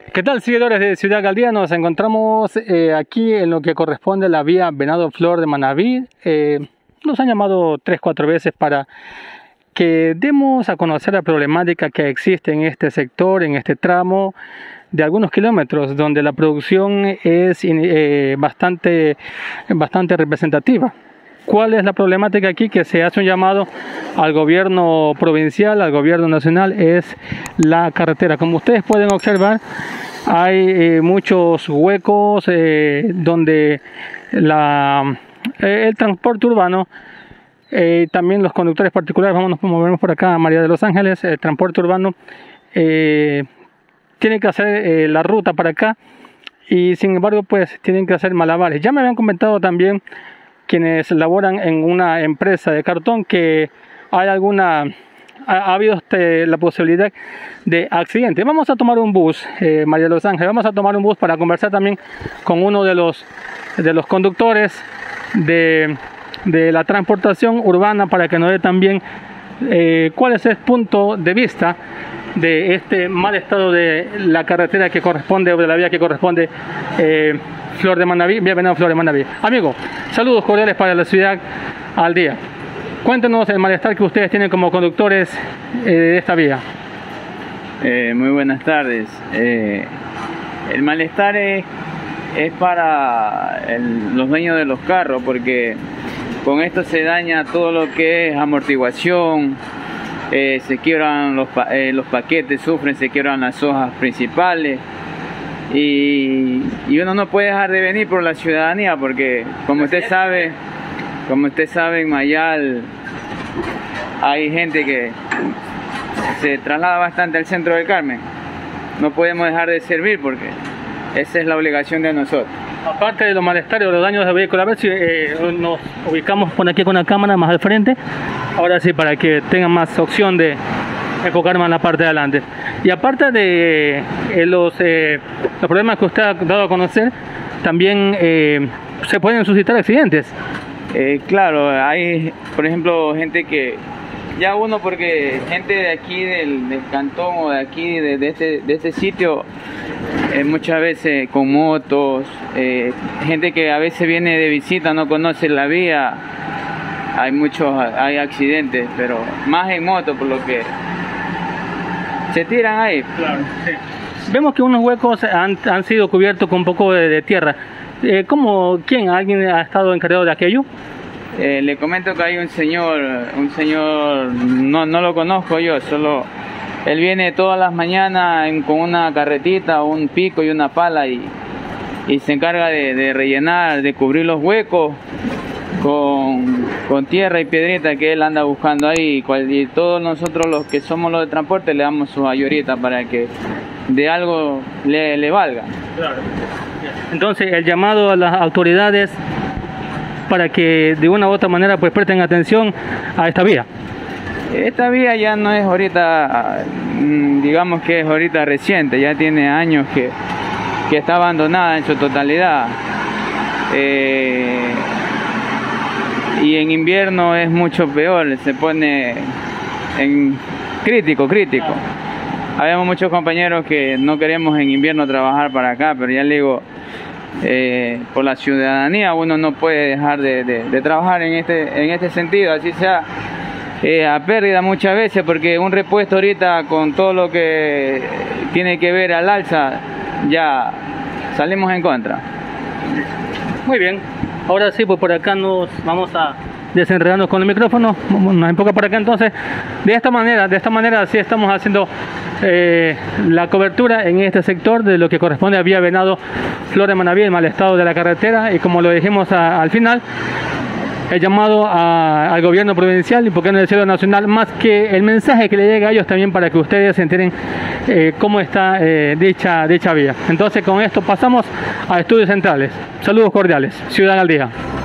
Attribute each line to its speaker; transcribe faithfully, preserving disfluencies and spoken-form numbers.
Speaker 1: ¿Qué tal, seguidores de Ciudad Galdía? Nos encontramos eh, aquí en lo que corresponde a la vía Venado Flor de Manabí. Eh, nos han llamado tres, cuatro veces para que demos a conocer la problemática que existe en este sector, en este tramo de algunos kilómetros, donde la producción es eh, bastante, bastante representativa. ¿Cuál es la problemática aquí? Que se hace un llamado al gobierno provincial, al gobierno nacional, es la carretera. Como ustedes pueden observar, hay eh, muchos huecos eh, donde la, eh, el transporte urbano, eh, también los conductores particulares, vamos a movernos por acá a María de los Ángeles, el transporte urbano eh, tiene que hacer eh, la ruta para acá y sin embargo pues tienen que hacer malabares. Ya me habían comentado también quienes laboran en una empresa de cartón que hay alguna ha, ha habido este, la posibilidad de accidente. Vamos a tomar un bus, eh, María de los Ángeles, vamos a tomar un bus para conversar también con uno de los de los conductores de, de la transportación urbana para que nos dé también eh, cuál es el punto de vista de este mal estado de la carretera que corresponde, o de la vía que corresponde eh, Flor de Manabí, vía Venado Flor de Manabí. Amigo, saludos cordiales para la Ciudad al Día. Cuéntenos el malestar que ustedes tienen como conductores eh, de esta vía.
Speaker 2: Eh, muy buenas tardes. Eh, el malestar es, es para el, los dueños de los carros, porque con esto se daña todo lo que es amortiguación, eh, se quiebran los, eh, los paquetes, sufren, se quiebran las hojas principales. Y, y uno no puede dejar de venir por la ciudadanía, porque como usted sabe, como usted sabe en Mayal hay gente que se traslada bastante al centro del Carmen. No podemos dejar de servir porque esa es la obligación de nosotros.
Speaker 1: Aparte de los malestares o los daños del vehículo, a ver si eh, nos ubicamos por aquí con la cámara más al frente. Ahora sí, para que tengan más opción de enfocar más en la parte de adelante. Y aparte de eh, los, eh, los problemas que usted ha dado a conocer, también eh, se pueden suscitar accidentes.
Speaker 2: Eh, claro, hay, por ejemplo, gente que, ya uno porque gente de aquí del, del cantón o de aquí, de, de, este, de este sitio, eh, muchas veces con motos, eh, gente que a veces viene de visita, no conoce la vía, hay muchos, hay accidentes, pero más en moto, por lo que se tiran ahí.
Speaker 1: Claro, sí. Vemos que unos huecos han, han sido cubiertos con un poco de, de tierra. Eh, ¿cómo, quién, alguien ha estado encargado de aquello?
Speaker 2: Eh, le comento que hay un señor, un señor, no, no lo conozco yo, solo él viene todas las mañanas en, con una carretita, un pico y una pala y, y se encarga de, de rellenar, de cubrir los huecos con, con tierra y piedrita que él anda buscando ahí, y todos nosotros los que somos los de transporte le damos su ayudita para que de algo le, le valga.
Speaker 1: Claro. Entonces el llamado a las autoridades para que de una u otra manera pues presten atención a esta vía.
Speaker 2: Esta vía ya no es ahorita, digamos que es ahorita reciente, ya tiene años que, que está abandonada en su totalidad. Eh, y en invierno es mucho peor, se pone en crítico, crítico. Habemos muchos compañeros que no queremos en invierno trabajar para acá, pero ya le digo, eh, por la ciudadanía uno no puede dejar de, de, de trabajar en este, en este sentido, así sea eh, a pérdida muchas veces, porque un repuesto ahorita con todo lo que tiene que ver al alza, ya salimos en contra.
Speaker 1: Muy bien, ahora sí, pues por acá nos vamos a desenredarnos con el micrófono, nos enfoca por acá. Entonces, de esta manera, de esta manera sí estamos haciendo eh, la cobertura en este sector de lo que corresponde a vía Venado Flor de Manabí, el mal estado de la carretera, y como lo dijimos a, al final, el llamado a, al gobierno provincial y por qué no decirlo nacional, más que el mensaje que le llega a ellos también para que ustedes se enteren eh, cómo está eh, dicha, dicha vía. Entonces con esto pasamos a Estudios Centrales. Saludos cordiales. Ciudad al Día.